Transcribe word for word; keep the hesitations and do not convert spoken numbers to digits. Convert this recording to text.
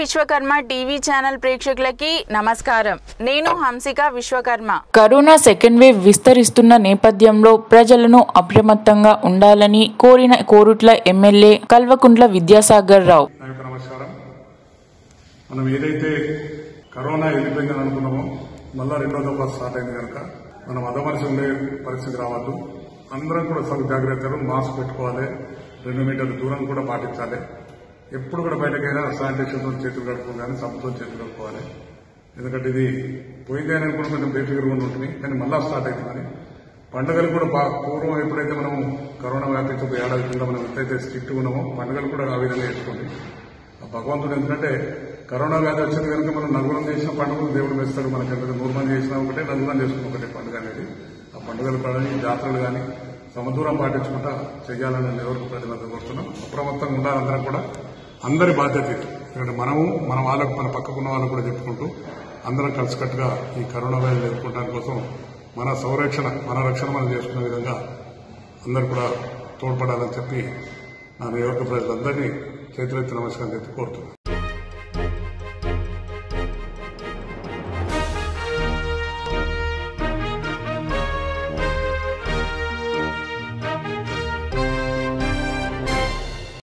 Vishwakarma TV channel ప్రేక్షకులకి నమస్కారం. నేను Hamsika Vishwakarma. Corona second wave విస్తరిస్తున్న నేపథ్యంలో ప్రజలను అప్రమత్తంగా ఉండాలని కోరిన కోరుట్ల ఎమ్మెల్యే కల్వకుంట్ల విద్యాసాగర్ రావు. నమస్కారం. మనం ఏదైతే కరోనా వెళ్ళిపోయిందని అనుకున్నామో మళ్ళా రెండో దఫా స్టార్ట్ అయింది కనుక మనం అదమరిచి ఉండే పరిస్థితి రావద్దు. అందరం కూడా సగ జాగ్రత్తలు, మాస్క్ పెట్టుకోవాలి, రెండు మీటర్ల దూరం కూడా పాటించాలి. ఎప్పుడు కూడా బయటకైనా శానిటైజేషన్తో చేతులు కడుక్కోవాలి, కానీ సబ్బుతో చేతులు కడుక్కోవాలి. ఎందుకంటే ఇది పోయింది అని కూడా కొంచెం బేఫికర్గా ఉంటుంది, కానీ మళ్ళా స్టార్ట్ అవుతుందని. పండుగలు కూడా పూర్వం ఎప్పుడైతే మనం కరోనా వ్యాపించి ఒక ఏడాది కింద మనం ఎంతైతే స్ట్రిక్ట్ ఉన్నామో పండుగలు కూడా ఆ విధంగా చేసుకోండి. భగవంతుడు ఎందుకంటే కరోనా వ్యాధి వచ్చింది కనుక మనం నలుగురం చేసిన పండుగలు దేవుడు వేస్తాడు. మనకి ఎంత నూరు మంది చేసినా ఒకటే, నలుగురం చేసుకున్న ఒకటే పండుగ అనేది. ఆ పండుగలు కానీ జాతరలు కానీ సమదూరం పాటించుకుంటా చేయాలని ఎవరికి ప్రజలందరూ కోరుతున్నాం. అప్రమత్తంగా ఉండాలి. అందరం కూడా అందరి బాధ్యత. ఎందుకంటే మనము మన వాళ్ళకు, మన పక్కకున్న వాళ్ళకు కూడా చెప్పుకుంటూ అందరం కలిసికట్టుగా ఈ కరోనా వ్యాధి ఎదుర్కోవడానికి కోసం మన సంరక్షణ, మన రక్షణ మనం చేసుకునే విధంగా అందరూ కూడా తోడ్పడాలని చెప్పి నా నియోజక ప్రజలందరినీ చేతులెత్తి నమస్కారం చెప్పి కోరుతున్నాను.